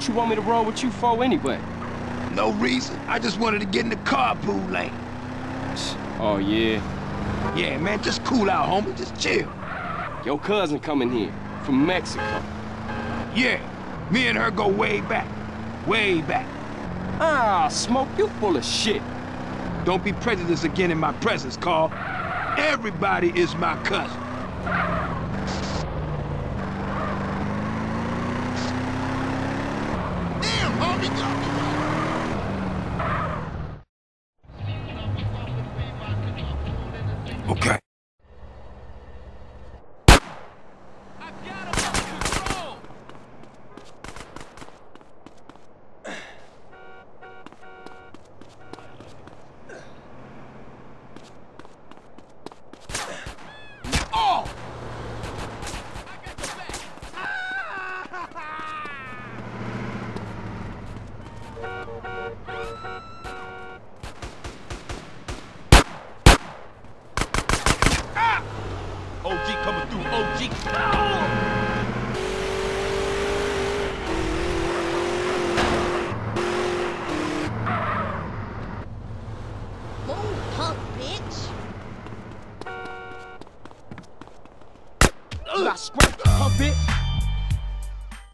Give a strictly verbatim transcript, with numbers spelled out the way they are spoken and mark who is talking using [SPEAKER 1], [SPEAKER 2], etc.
[SPEAKER 1] What you want me to roll with you for anyway?
[SPEAKER 2] No reason. I just wanted to get in the carpool lane.
[SPEAKER 1] Oh, yeah?
[SPEAKER 2] Yeah, man, just cool out, homie. Just chill.
[SPEAKER 1] Your cousin coming here, from Mexico.
[SPEAKER 2] Yeah, me and her go way back. Way back.
[SPEAKER 1] Ah, Smoke, you full of shit.
[SPEAKER 2] Don't be prejudiced again in my presence, Carl. Everybody is my cousin.
[SPEAKER 3] Damn, homie, go!